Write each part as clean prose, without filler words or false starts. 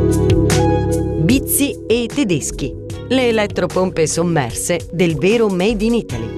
Bizzi e Tedeschi, le elettropompe sommerse del vero Made in Italy.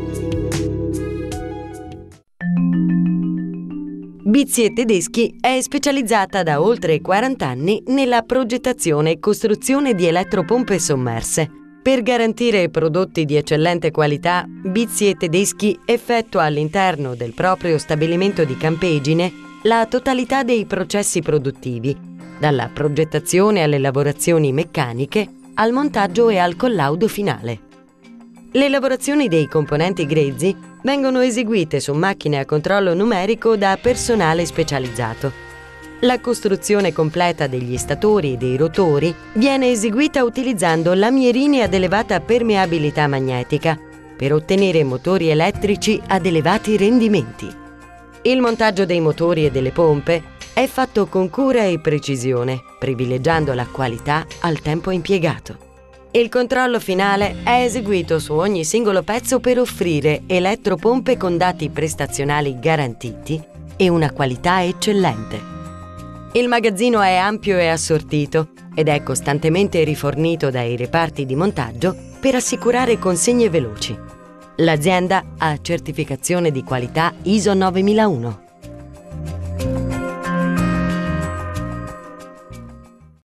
Bizzi e Tedeschi è specializzata da oltre 40 anni nella progettazione e costruzione di elettropompe sommerse. Per garantire prodotti di eccellente qualità, Bizzi e Tedeschi effettua all'interno del proprio stabilimento di Campegine la totalità dei processi produttivi, dalla progettazione alle lavorazioni meccaniche, al montaggio e al collaudo finale. Le lavorazioni dei componenti grezzi vengono eseguite su macchine a controllo numerico da personale specializzato. La costruzione completa degli statori e dei rotori viene eseguita utilizzando lamierini ad elevata permeabilità magnetica per ottenere motori elettrici ad elevati rendimenti. Il montaggio dei motori e delle pompe è fatto con cura e precisione, privilegiando la qualità al tempo impiegato. Il controllo finale è eseguito su ogni singolo pezzo per offrire elettropompe con dati prestazionali garantiti e una qualità eccellente. Il magazzino è ampio e assortito ed è costantemente rifornito dai reparti di montaggio per assicurare consegne veloci. L'azienda ha certificazione di qualità ISO 9001.